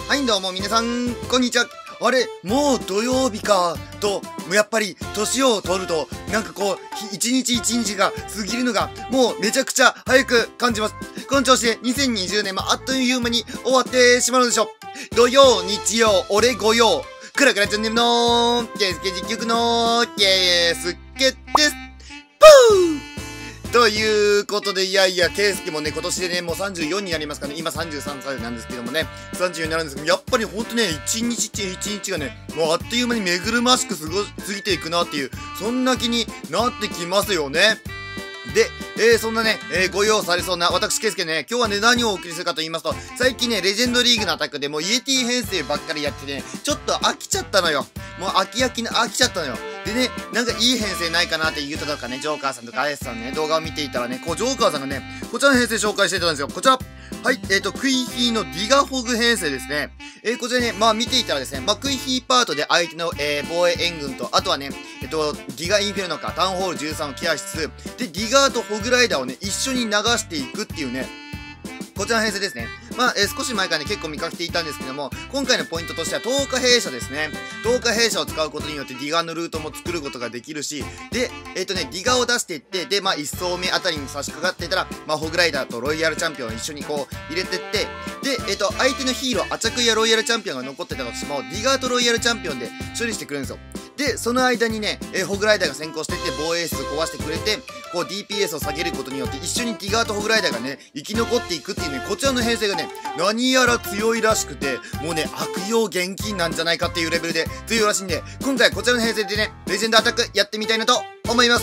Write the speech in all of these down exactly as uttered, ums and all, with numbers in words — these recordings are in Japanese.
はいどうも皆さん、こんにちは。あれ、もう土曜日か、と、もうやっぱり、年を取ると、なんかこう、一日一日が過ぎるのが、もうめちゃくちゃ早く感じます。この調子でにせんにじゅうねんもあっという間に終わってしまうのでしょう。土曜、日曜、俺御用。クラクラチャンネルのー、ケースケ実況のー、ケースケです。プーということで、いやいや、ケイスケもね、今年でね、もうさんじゅうよんになりますからね、今さんじゅうさんさいなんですけどもね、さんじゅうよんになるんですけど、やっぱりほんとね、一日一日がね、もうあっという間にめぐるましく過ご、過ぎていくなっていう、そんな気になってきますよね。で、えー、そんなね、えー、ご用されそうな、私、ケイスケね、今日はね、何をお送りするかと言いますと、最近ね、レジェンドリーグのアタックでもうイエティ編成ばっかりやってね、ちょっと飽きちゃったのよ。もう飽き飽きの飽きちゃったのよ。でね、なんかいい編成ないかなって言うとかね、ジョーカーさんとかアイスさんのね、動画を見ていたらね、こう、ジョーカーさんがね、こちらの編成紹介していたんですよ。こちら。はい、えっ、ー、と、クイヒーのディガホグ編成ですね。えー、こちらね、まあ見ていたらですね、まあクイヒーパートで相手の、えー、防衛援軍と、あとはね、えっ、ー、と、ディガインフェルノか、タウンホールじゅうさんをケアしつつ、で、ディガーとホグライダーをね、一緒に流していくっていうね、こちらの編成ですね。まあ、えー、少し前からね、結構見かけていたんですけども、今回のポイントとしては、とおか兵舎ですね。とおか兵舎を使うことによって、ディガーのルートも作ることができるし、で、えっ、ー、とね、ディガーを出していって、で、まあ、いっ層目あたりに差し掛かっていたら、まあ、ホグライダーとロイヤルチャンピオンを一緒にこう、入れてって、で、えっ、ー、と、相手のヒーロー、アチャクやロイヤルチャンピオンが残ってたとしても、ディガーとロイヤルチャンピオンで処理してくれるんですよ。で、その間にね、えー、ホグライダーが先行していって防衛室を壊してくれて、こう ディーピーエス を下げることによって一緒にディガーとホグライダーがね、生き残っていくっていうね、こちらの編成がね、何やら強いらしくて、もうね、悪用厳禁なんじゃないかっていうレベルで強いらしいんで、今回はこちらの編成でね、レジェンドアタックやってみたいなと思います。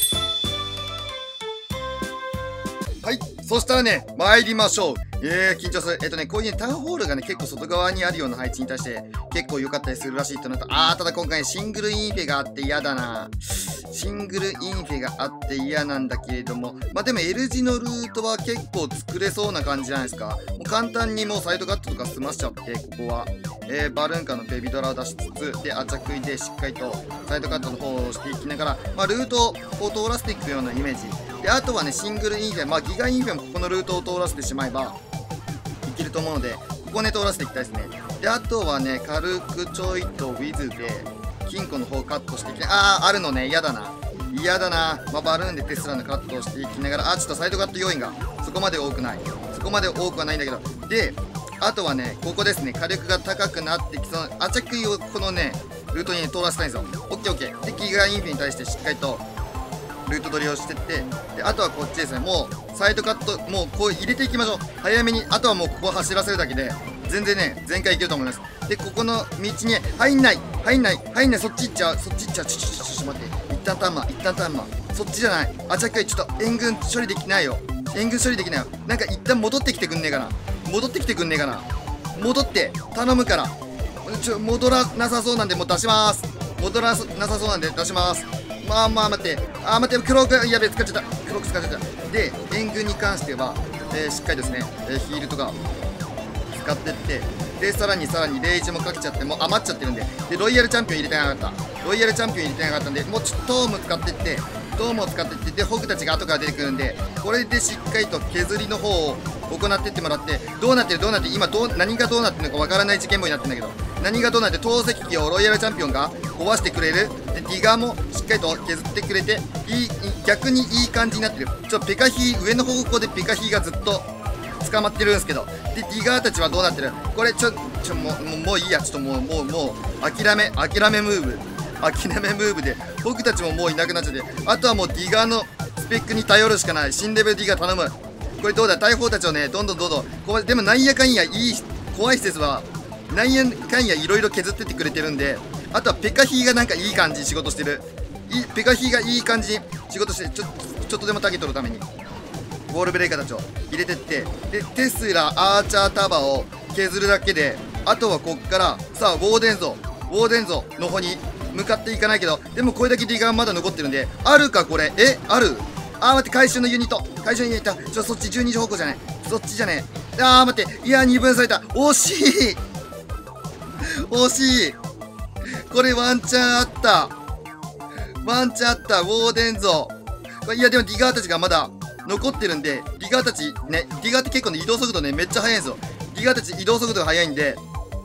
はい。そしたらね、参りましょう。えー、緊張する。えっとね、こういうね、タウンホールがね、結構外側にあるような配置に対して、結構良かったりするらしいとなると、あー、ただ今回ね、シングルインフェがあって嫌だな。シングルインフェがあって嫌なんだけれども、まあ、でも L 字のルートは結構作れそうな感じじゃないですか。もう簡単にもうサイドカットとか済ましちゃって、ここは。えー、バルーンカのベビドラを出しつつ、で、アチャクイでしっかりとサイドカットの方をしていきながら、まあ、ルートを通らせていくようなイメージ。で、あとはね、シングルインフェ、まあ、ギガインフェもここのルートを通らせてしまえば、いけると思うので、ここね、通らせていきたいですね。で、あとはね、軽くちょいとウィズで、金庫の方カットしていきあー、あるのね、嫌だな。嫌だな。まあ、バルーンでテスラのカットをしていきながら、あ、ちょっとサイドカット要因がそこまで多くない。そこまで多くはないんだけど。で、あとはね、ここですね、火力が高くなってきそうな、アチャクイをこのね、ルートに、ね、通らせたいんですよ。オッケーオッケー。で、ギガインフェに対してしっかりと、ルート取りをしてって、で、あとはこっちですね、もう、サイドカット、もうこう入れていきましょう。早めに、あとはもうここ走らせるだけで、全然ね、全開いけると思います。で、ここの道に、入んない入んない入んないそっち行っちゃうそっち行っちゃうちょちょちょちょちょ待って。一旦タンマー、一旦タンマー。そっちじゃない。あ、ちゃっかい、ちょっと援軍処理できないよ。援軍処理できないよ。なんか一旦戻ってきてくんねえかな。戻ってきてくんねえかな。戻って、頼むから。ちょ、戻らなさそうなんで、もう出します。戻らなさそうなんで出します。まあまあ待って。あー待って、クローク、やべえ、使っちゃった。クローク使っちゃった。で、援軍に関しては、えー、しっかりですね、えー、ヒールとか使ってって、で、さらにさらにレイジもかけちゃって、もう余っちゃってるんで、で、ロイヤルチャンピオン入れてなかった。ロイヤルチャンピオン入れてなかったんで、もうちょっとトーム使ってって、トームを使ってって、で、ホグたちが後から出てくるんで、これでしっかりと削りの方を行ってってもらって、どうなってるどうなってる今どう、何がどうなってるのかわからない事件簿になってるんだけど、何がどうなって、投石機をロイヤルチャンピオンが壊してくれる。で、ディガーもしっかりと削ってくれて、いい、逆にいい感じになってる。ちょっとペカヒー、上の方向でペカヒーがずっと捕まってるんですけど、で、ディガーたちはどうなってる。これ、ちょ、ちょ、もう、もういいや。ちょっともう、もう、もう、諦め、諦めムーブ。諦めムーブで、僕たちももういなくなっちゃって、あとはもうディガーのスペックに頼るしかない。新レベルディガー頼む。これどうだ大砲たちをね、どんどんどんどん、こうでもなんやかんやいい、怖い施設は、なんやかんやいろいろ削ってってくれてるんで、あとはペカヒーがなんかいい感じに仕事してる。いペカヒーがいい感じに仕事して、ちょ、ちょっとでもターゲットのために、ウォールブレイカーたちを入れてって、で、テスラ、アーチャータワーを削るだけで、あとはこっから、さあ、ウォーデン像、ウォーデン像の方に向かっていかないけど、でもこれだけディガーまだ残ってるんで、あるかこれ、えあるあー待って、回収のユニット回収のユニットちょ、そっちじゅうにじ方向じゃないそっちじゃねえ。あー待って、いやー二分された惜しい惜しいこれワンチャンあったワンチャンあったウォーデン像いやでもディガーたちがまだ残ってるんで、ディガーたちね、ディガーって結構ね、移動速度ね、めっちゃ速いんですよ。ディガーたち移動速度が速いんで、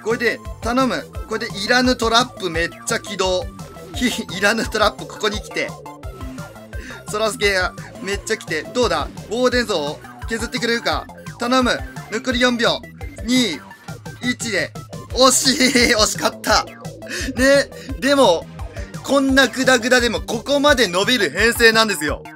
これで、頼む。これでいらぬトラップめっちゃ起動。いらぬトラップここに来て。ソラスケがめっちゃ来て。どうだボーデン像を削ってくれるか頼む。残りよんびょう。に、いちで。惜しい惜しかったね、でも、こんなグダグダでもここまで伸びる編成なんですよ。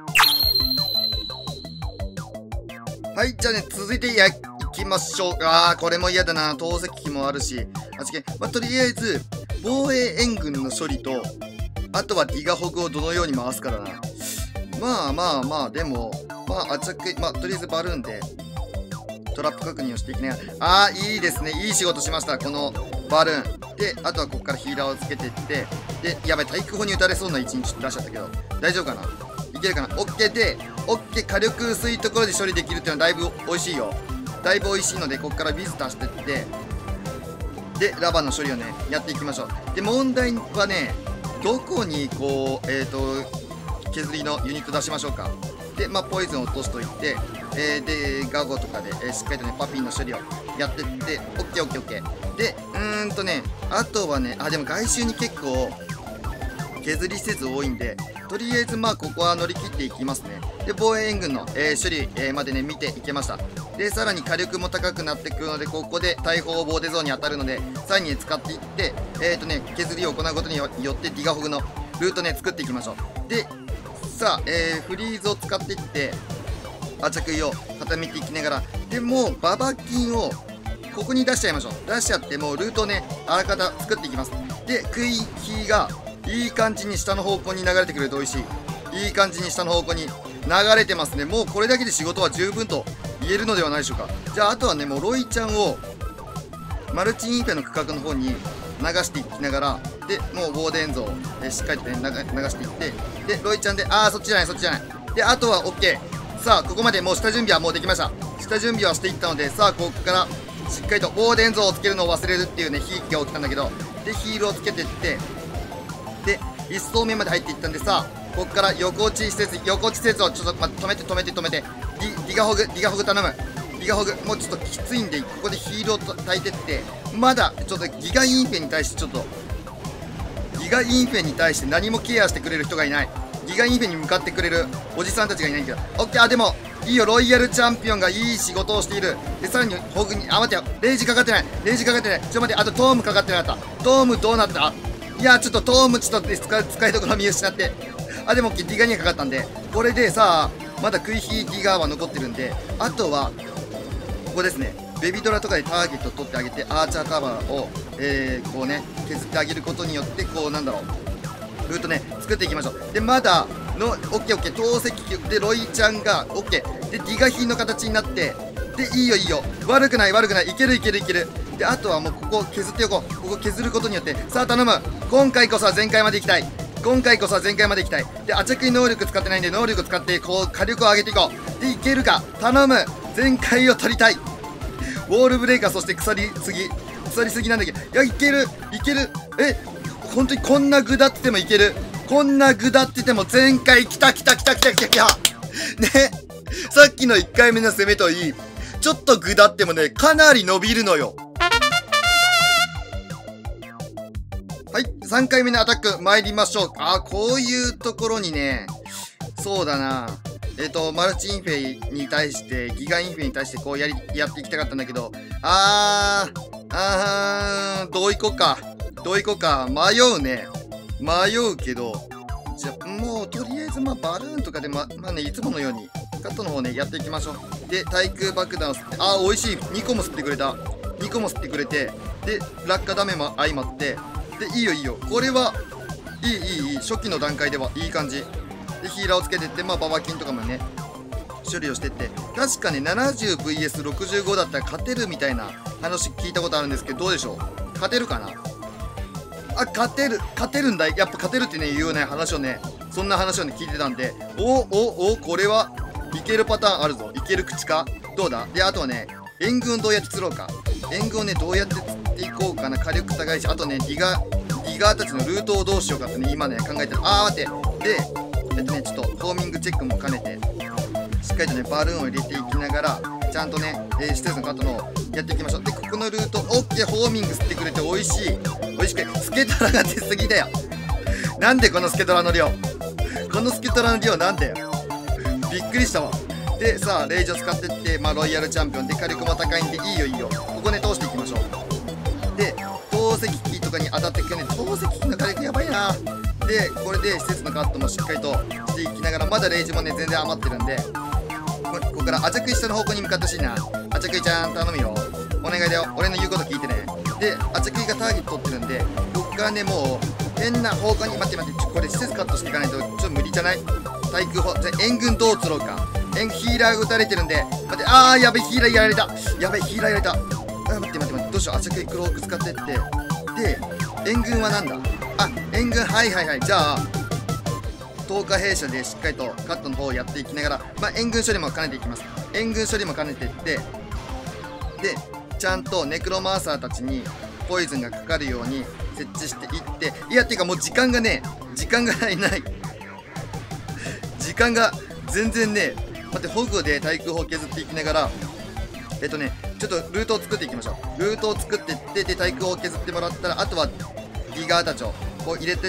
はい、じゃあね、続いてや、行きましょう。あー、これも嫌だな。投石機もあるし。あちけ、まあ、とりあえず、防衛援軍の処理と、あとはディガホグをどのように回すからな。まあまあまあ、でも、まあ、あちゃく、まあ、とりあえずバルーンで、トラップ確認をしていきながら。あー、いいですね。いい仕事しました。このバルーン。で、あとはここからヒーラーをつけていって、で、やばい、対空砲に撃たれそうな位置にちょっと出しちゃったけど、大丈夫かないけるかな ?OK で、OK、火力薄いところで処理できるっていうのはだいぶ美味しいよ。だいぶ美味しいので、ここからビズ足していって、で、ラバーの処理をね、やっていきましょう。で、問題はね、どこにこう、えっと、削りのユニット出しましょうか。で、まあ、ポイズンを落としといて、えー、で、ガゴとかで、えー、しっかりとね、パピンの処理をやってって、オッケーオッケーオッケー。で、うーんとね、あとはね、あ、でも外周に結構、削り施設多いんで、とりあえずまあ、ここは乗り切っていきますね。で、防衛援軍の、えー、処理、えー、までね、見ていけました。で、さらに火力も高くなってくるので、ここで大砲ボーデゾーンに当たるので、さらに、ね、使っていって、えっとね、削りを行うことによって、ディガホグのルートね、作っていきましょう。で、さあ、えー、フリーズを使っていって、あ着衣を固めていきながら、でもう、ババキンを、ここに出しちゃいましょう。出しちゃって、もうルートをね、あらかた作っていきます。で、クイヒーが、いい感じに下の方向に流れてくれると美味しい。いい感じに下の方向に流れてますね。もうこれだけで仕事は十分と言えるのではないでしょうか。じゃあ、あとはね、もうロイちゃんを、マルチインフェの区画の方に流していきながら、で、もうボーデン像を、えしっかりとね、流していって、で、ロイちゃんで、あー、そっちじゃない、そっちじゃない。で、あとは OK。さあ、ここまでもう下準備はもうできました。下準備はしていったので、さあ、ここから、しっかりとボーデン像をつけるのを忘れるっていうね、悲劇が起きたんだけど、で、ヒールをつけていって、で、いっ層目まで入っていったんで、さあ、ここから横落ち施設、横落ち施設をちょっと、ま、止めて止めて止めて、ディ、ディガホグ、ディガホグ頼む。ディガホグ、もうちょっときついんで、ここでヒールを焚いてって、まだ、ちょっとギガインフェに対してちょっと、ギガインフェに対して何もケアしてくれる人がいない。ギガインフェに向かってくれるおじさんたちがいないけど、オッケー、あ、でも、いいよ、ロイヤルチャンピオンがいい仕事をしている。で、さらに、ホグに、あ、待ってよ、レイジかかってない、レイジかかってない、ちょっと待って、あとトームかかってなかった。トームどうなった？いや、ちょっとトームちょっと使い、使いどころ見失って。あ、でも、ディガにはかかったんで、これでさあ、まだクイヒーディガーは残ってるんで、あとは、ここですね、ベビドラとかでターゲットを取ってあげて、アーチャーカバーを、えー、こうね、削ってあげることによって、こう、なんだろう、ルートね、作っていきましょう。で、まだ、の、オッケーオッケー、投石機で、ロイちゃんが、オッケー。で、ディガヒーの形になって、で、いいよいいよ。悪くない悪くない。いけるいけるいける。で、あとはもうここ削っておこう。ここ削ることによって、さあ頼む。今回こそは全開まで行きたい。今回こそは全開まで行きたい。で、あちゃくに能力使ってないんで、能力使って、こう、火力を上げていこう。で、いけるか。頼む。全開を取りたい。ウォールブレーカー、そして腐りすぎ。腐りすぎなんだけど。いや、いける。いける。え、本当にこんな具だっててもいける。こんな具だってても全開来た来た来た来た来た来た。ね。さっきのいっかいめの攻めといい。ちょっと具だってもね、かなり伸びるのよ。はい。さんかいめのアタック参りましょう。あ、こういうところにね、そうだな。えっと、マルチインフェに対して、ギガインフェに対してこうやり、やっていきたかったんだけど、あー、あー、どういこうか。どういこうか。迷うね。迷うけど、じゃあ、もう、とりあえず、まあ、バルーンとかで、ま、まあね、いつものように、カットの方ね、やっていきましょう。で、対空爆弾を吸って、あー、美味しい。にこも吸ってくれた。にこも吸ってくれて、で、落下ダメも相まって、で、いいよいいよ。これは、いいいいいい。初期の段階ではいい感じ。で、ヒーラーをつけてって、まあ、ババキンとかもね、処理をしてって、確かね、ななじゅうブイエスろくじゅうご だったら勝てるみたいな話聞いたことあるんですけど、どうでしょう？勝てるかな？あ、勝てる、勝てるんだ。やっぱ勝てるってね、いうような話をね、そんな話をね、聞いてたんで、おおおこれはいけるパターンあるぞ。いける口かどうだで、あとはね、援軍どうやって釣ろうか。援軍をね、どうやって釣っていこうかな。火力高いし、あとね、ディガ、ディガーたちのルートをどうしようかってね、今ね、考えてる。あー、待って。で、えっとね、ちょっと、ホーミングチェックも兼ねて、しっかりとね、バルーンを入れていきながら、 ちゃんとね、えー、施設のカットのやっていきましょう。で、ここのルート、オッケー、ホーミング吸ってくれて美味しい。美味しく、スケトラが出すぎだよ。なんでこのスケトラの量。このスケトラの量なんだよ。びっくりしたわ。で、さあ、レイジを使ってって、まあ、ロイヤルチャンピオンで火力も高いんで、いいよいいよ。ここね、通していきましょう。で、投石機とかに当たってくるね。投石機の火力やばいな。で、これで施設のカットもしっかりとしていきながら、まだレイジもね、全然余ってるんで、ここからアチャクイ下の方向に向かってほしいな。アチャクイちゃん、頼むよ。お願いだよ。俺の言うこと聞いてね。で、アチャクイがターゲット取ってるんで、こっからね、もう、変な方向に、待って待って、ちょこれ施設カットしていかないと、ちょっと無理じゃない？対空砲、じゃ援軍どう釣ろうか。援ヒーラーが撃たれてるんで、待って、あー、やべ、ヒーラーやられた。やべ、ヒーラーやられた。あ、待って待って待って、どうしよう、アチャクイクローク使ってって。で、援軍はなんだ？あ、援軍、はいはいはい。じゃあ、投下兵舎でしっかりとカットの方をやっていきながら、まあ、援軍処理も兼ねていきます。援軍処理も兼ねていって、で、ちゃんとネクロマーサーたちにポイズンがかかるように設置していって、いや、っていうかもう時間がね、時間がないない。時間が全然ね、待って、ホグで対空砲削っていきながら、えっとね、ちょっとルートを作っていきましょう。ルートを作っていって、で、対空砲削ってもらったら、あとはディガーたちをこう入れてって、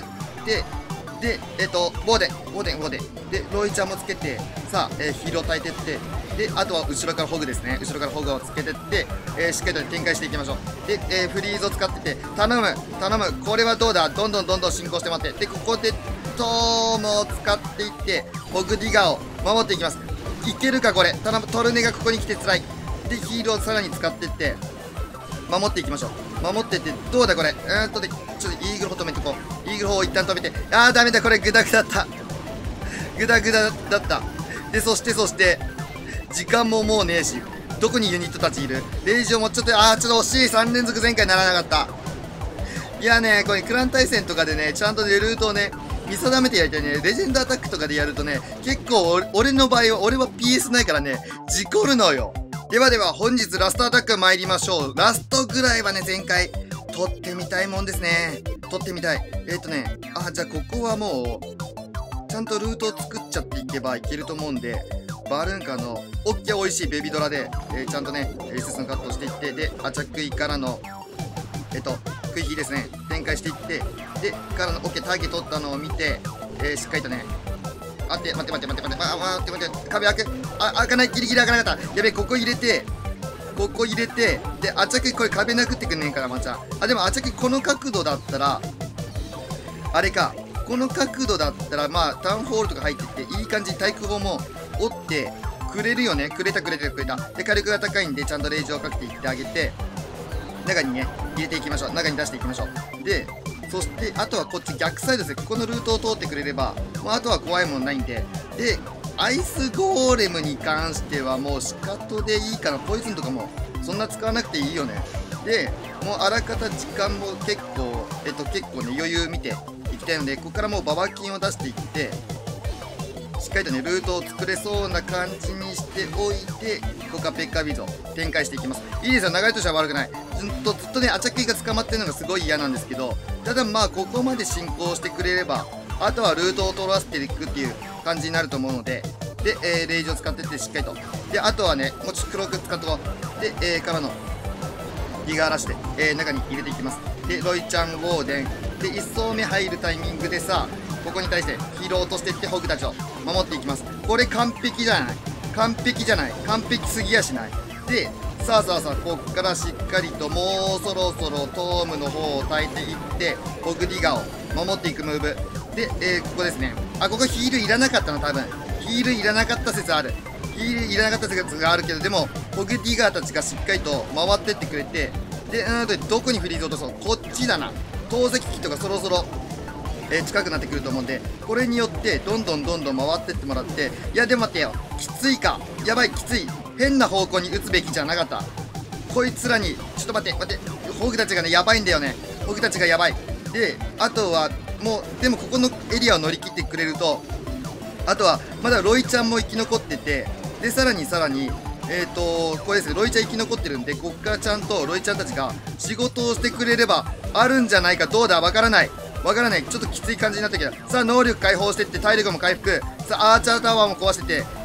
で、えっと、ボーデン、ボーデン、ボーデン。で、ロイちゃんもつけて、さあ、えー、ヒールを焚いてって、で、あとは後ろからホグですね。後ろからホグをつけてって、えー、しっかりと展開していきましょう。で、えー、フリーズを使ってて、頼む、頼む。これはどうだ？どんどんどんどん進行してもらって。で、ここで、トームを使っていって、ホグディガーを守っていきます。いけるか、これ。頼む、トルネがここに来て辛い。で、ヒールをさらに使っていって、守っていきましょう。守ってって、どうだこれ。うーんとで、ちょっとイーグル砲止めてこう。イーグル砲を一旦止めて。あー、ダメだ、これ、グダグダだった。グダグダだった。で、そして、そして、時間ももうねえし、どこにユニットたちいる？レイジをもうちょっと、あー、ちょっと惜しい。さん連続前回ならなかった。いやね、これ、クラン対戦とかでね、ちゃんとね、ルートをね、見定めてやりたいね。レジェンドアタックとかでやるとね、結構俺、俺の場合は、俺は ピーエス ないからね、事故るのよ。ではでは、本日ラストアタック参りましょう。ラストぐらいはね、前回、取ってみたいもんですね。取ってみたい。えっとね、あ、じゃあここはもう、ちゃんとルートを作っちゃっていけばいけると思うんで、バルーンカーの、オッケー美味しいベビドラで、えー、ちゃんとね、エースのカットをしていって、で、アチャクイからの、えっと、クイヒーですね、展開していって、で、からの、オッケーターゲット取ったのを見て、えー、しっかりとね、待って、待って、待って、待って、待って、待って、待って、壁開く。あ、開かない。ギリギリ開かなかった。やべえ、ここ入れて、ここ入れて、で、アチャクイこれ壁殴ってくんねんから、まちゃん。あ、でもアチャクイこの角度だったら、あれか、この角度だったら、まあ、タウンホールとか入ってって、いい感じに対空砲も折ってくれるよね。くれた、くれた、くれた。で、火力が高いんで、ちゃんとレイジをかけていってあげて、中にね、入れていきましょう。中に出していきましょう。で、そして、あとはこっち逆サイドですね。ここのルートを通ってくれれば、もうあとは怖いもんないんで。で、アイスゴーレムに関してはもうシカトでいいかな。ポイズンとかもそんな使わなくていいよね。で、もうあらかた時間も結構、えっと結構ね、余裕見ていきたいので、ここからもうババキンを出していって、しっかりとね、ルートを作れそうな感じにしておいて、ここからペッカービーズを展開していきます。いいですよ、流れとしては悪くない。ずっとずっとね、アチャクイが捕まってるのがすごい嫌なんですけど、ただまあ、ここまで進行してくれれば、あとはルートを取らせていくっていう感じになると思うので、で、えー、レイジを使ってってしっかりと。で、あとはね、もうちょっと黒く使っとこう。で、えー、からの、ディガーラッシュで、えー、中に入れていきます。で、ロイちゃん、ウォーデン。で、いっ層目入るタイミングでさ、ここに対してヒーローとしていってホグたちを守っていきます。これ完璧じゃない？完璧じゃない？完璧すぎやしない？で、さあさあさあ、こっからしっかりともうそろそろトームの方を焚いていって、ホグディガーを守っていくムーブ。で、えー、ここですね。あ、ここヒールいらなかったな、多分。ヒールいらなかった説ある。ヒールいらなかった説があるけど、でも、ホグディガーたちがしっかりと回ってってくれて、で、うんと、どこにフリーズ落とそう？こっちだな。投石機とかそろそろ、えー、近くなってくると思うんで、これによってどんどんどんどん回ってってもらって、いやでも待ってよ、きついか、やばい、きつい、変な方向に打つべきじゃなかった。こいつらに、ちょっと待って待って、ホグたちがね、やばいんだよね。ホグたちがやばい。で、あとはもう、でもここのエリアを乗り切ってくれると、あとはまだロイちゃんも生き残ってて、でさらにさらにえーとこれですね、ロイちゃん生き残ってるんで、こっからちゃんとロイちゃんたちが仕事をしてくれればあるんじゃないか。どうだ、わからないわからない。ちょっときつい感じになったけど、さあ能力解放してって、体力も回復、さあアーチャータワーも壊してて、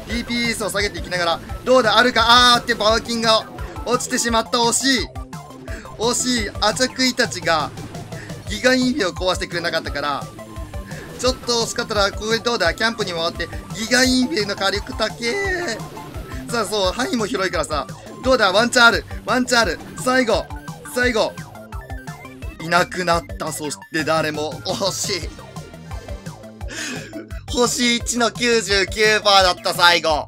ディーピーエス を下げていきながら、どうだ、あるか、あーってバワキンが落ちてしまった。惜しい。惜しい。アチャクイたちが、ギガインフェを壊してくれなかったから、ちょっと惜しかったら、ここでどうだ、キャンプに回って、ギガインフェの火力高え。さあ、そう、範囲も広いからさ、どうだ、ワンチャンある。ワンチャンある。最後、最後。いなくなった。そして誰も、惜しい。星いちの きゅうじゅうきゅうパーセント だった、最後。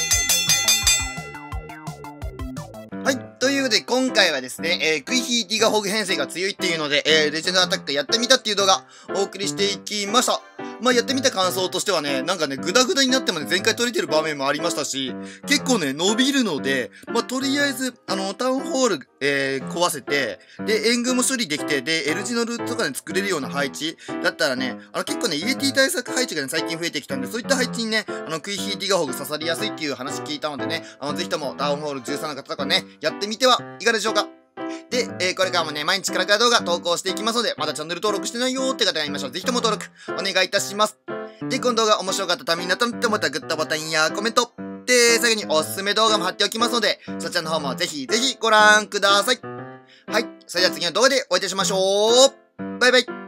はい。ということで、今回はですね、えー、クイヒーディガホグ編成が強いっていうので、えー、レジェンドアタックやってみたっていう動画、お送りしていきました。まあ、やってみた感想としてはね、なんかね、グダグダになってもね、全開取れてる場面もありましたし、結構ね、伸びるので、まあ、とりあえず、あの、タウンホール、えー、壊せて、で、援軍も処理できて、で、L 字のルートとかで作れるような配置だったらね、あの、結構ね、イエティ対策配置がね、最近増えてきたんで、そういった配置にね、あの、クイヒーディガホグ刺さりやすいっていう話聞いたのでね、あの、ぜひともタウンホールじゅうさんの方とかね、やってみてはいかがでしょうか。で、えー、これからもね、毎日クラクラ動画投稿していきますので、まだチャンネル登録してないよーって方がいましたら、ぜひとも登録お願いいたします。で、この動画面白かったためになったのって思ったらグッドボタンやコメント。で、最後におすすめ動画も貼っておきますので、そちらの方もぜひぜひご覧ください。はい。それでは次の動画でお会いいたしましょう。バイバイ。